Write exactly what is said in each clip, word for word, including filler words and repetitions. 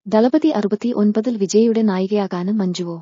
ദളപതി അറുപത്തി ഒൻപതിൽ വിജയിയുടെ നായികയാകാന് മഞ്ജുവോ?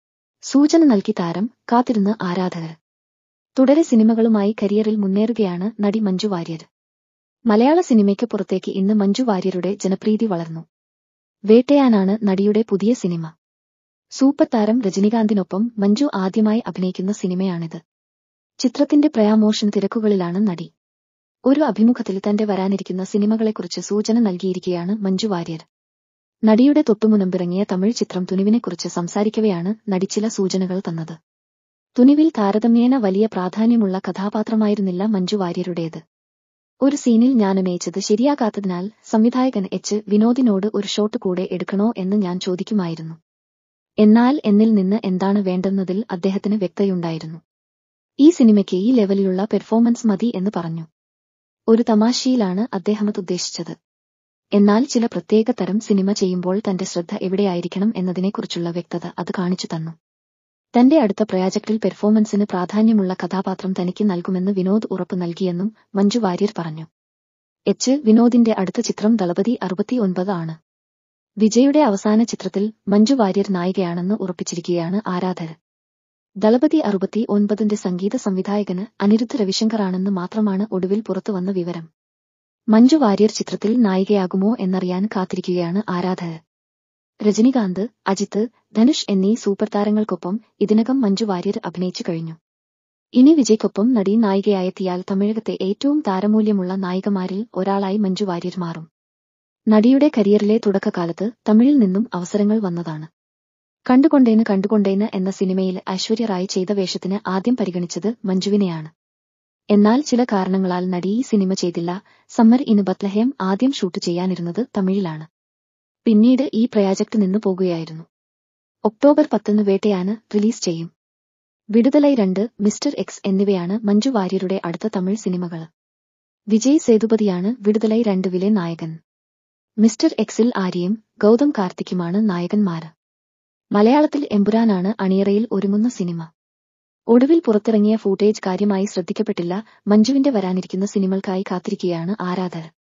സൂചന നൽകി താരം, കാത്തിരുന്ന് ആരാധകർ. തുടരെ സിനിമകളുമായി കരിയറിൽ മുന്നേറുകയാണ് നടി മഞ്ജു വാര്യർ. മലയാള സിനിമയ്ക്ക് പുറത്തേക്ക് ഇന്ന് മഞ്ജു വാര്യരുടെ ജനപ്രീതി വളർന്നു. വേട്ടയാനാണ് നടിയുടെ പുതിയ സിനിമ. സൂപ്പർ താരം രജനികാന്തിനൊപ്പം മഞ്ജു ആദ്യമായി അഭിനയിക്കുന്ന സിനിമയാണിത്. ചിത്രത്തിന്റെ പ്രമോഷൻ തിരക്കുകളിലാണ് നടി. ഒരു അഭിമുഖത്തിൽ തന്റെ വരാനിരിക്കുന്ന സിനിമകളെക്കുറിച്ച് സൂചന നൽകിയിരിക്കുകയാണ് മഞ്ജു വാര്യർ. നടിയുടെ തൊട്ടുമുൻപിറങ്ങിയ തമിഴ് ചിത്രം തുനിവിനെക്കുറിച്ച് സംസാരിക്കവെയാണ് നടി ചില സൂചനകൾ തന്നത്. തുനിവിൽ താരതമ്യേന വലിയ പ്രാധാന്യമുള്ള കഥാപാത്രമായിരുന്നില്ല മഞ്ജു വാര്യരുടേത്. ഒരു സീനിൽ ഞാനഭിനയിച്ചത് ശരിയാകാത്തതിനാൽ സംവിധായകൻ എച്ച് വിനോദിനോട് ഒരു ഷോട്ട് കൂടെ എടുക്കണോ എന്ന് ഞാൻ ചോദിക്കുമായിരുന്നു. എന്നാൽ എന്നിൽ നിന്ന് എന്താണ് വേണ്ടെന്നതിൽ അദ്ദേഹത്തിന് വ്യക്തതയുണ്ടായിരുന്നു. ഈ സിനിമയ്ക്ക് ഈ ലെവലിലുള്ള പെർഫോമൻസ് മതി എന്ന് പറഞ്ഞു. ഒരു തമാശയിലാണ് അദ്ദേഹമത് ഉദ്ദേശിച്ചത്. എന്നാൽ ചില പ്രത്യേക തരം സിനിമ ചെയ്യുമ്പോൾ തന്റെ ശ്രദ്ധ എവിടെയായിരിക്കണം എന്നതിനെക്കുറിച്ചുള്ള വ്യക്തത അത് കാണിച്ചു തന്നു. തന്റെ അടുത്ത പ്രൊജക്റ്റിൽ പെർഫോമൻസിന് പ്രാധാന്യമുള്ള കഥാപാത്രം തനിക്ക് നൽകുമെന്ന് വിനോദ് ഉറപ്പ് നൽകിയെന്നും മഞ്ജു വാര്യർ പറഞ്ഞു. എച്ച് വിനോദിന്റെ അടുത്ത ചിത്രം ദളപതി അറുപത്തി ഒൻപത് ആണ്. വിജയുടെ അവസാന ചിത്രത്തിൽ മഞ്ജു വാര്യർ നായികയാണെന്ന് ഉറപ്പിച്ചിരിക്കുകയാണ് ആരാധകർ. ദളപതി അറുപത്തി ഒൻപതിന്റെ സംഗീത സംവിധായകന് അനിരുദ്ധ് രവിശങ്കറാണെന്ന് മാത്രമാണ് ഒടുവിൽ പുറത്തുവന്ന വിവരം. മഞ്ജു വാര്യർ ചിത്രത്തിൽ നായികയാകുമോ എന്നറിയാൻ കാത്തിരിക്കുകയാണ് ആരാധകർ. രജനികാന്ത്, അജിത്ത്, ധനുഷ് എന്നീ സൂപ്പർ താരങ്ങൾക്കൊപ്പം ഇതിനകം മഞ്ജു വാര്യർ അഭിനയിച്ചു കഴിഞ്ഞു. ഇനി വിജയ്ക്കൊപ്പം നടി നായികയായെത്തിയാൽ തമിഴകത്തെ ഏറ്റവും താരമൂല്യമുള്ള നായികമാരിൽ ഒരാളായി മഞ്ജു വാര്യർ മാറും. നടിയുടെ കരിയറിലെ തുടക്കകാലത്ത് തമിഴിൽ നിന്നും അവസരങ്ങൾ വന്നതാണ്. കണ്ടുകൊണ്ടേന് കണ്ടുകൊണ്ടേന് എന്ന സിനിമയിൽ ഐശ്വര്യ റായ് ചെയ്ത വേഷത്തിന് ആദ്യം പരിഗണിച്ചത് മഞ്ജുവിനെയാണ്. എന്നാൽ ചില കാരണങ്ങളാൽ നടി ഈ സിനിമ ചെയ്തില്ല. സമ്മർ ഇൻ ബത്ലഹേം ആദ്യം ഷൂട്ട് ചെയ്യാനിരുന്നത് തമിഴിലാണ്. പിന്നീട് ഈ പ്രൊജക്ട് നിന്നു പോകുകയായിരുന്നു. ഒക്ടോബർ പത്തിന് വേട്ടയാന് റിലീസ് ചെയ്യും. വിടുതലൈ രണ്ട്, മിസ്റ്റർ എക്സ് എന്നിവയാണ് മഞ്ജു വാര്യരുടെ അടുത്ത തമിഴ് സിനിമകൾ. വിജയ് സേതുപതിയാണ് വിടുതലൈ രണ്ടുവിലെ നായകൻ. മിസ്റ്റർ എക്സിൽ ആര്യയും ഗൗതം കാർത്തിക്കുമാണ് നായകന്മാര്. മലയാളത്തിൽ എമ്പുരാനാണ് അണിയറയിൽ ഒരുങ്ങുന്ന സിനിമ. ഒടുവിൽ പുറത്തിറങ്ങിയ ഫൂട്ടേജ് കാര്യമായി ശ്രദ്ധിക്കപ്പെട്ടില്ല. മഞ്ജുവിന്റെ വരാനിരിക്കുന്ന സിനിമകൾക്കായി കാത്തിരിക്കുകയാണ് ആരാധകർ.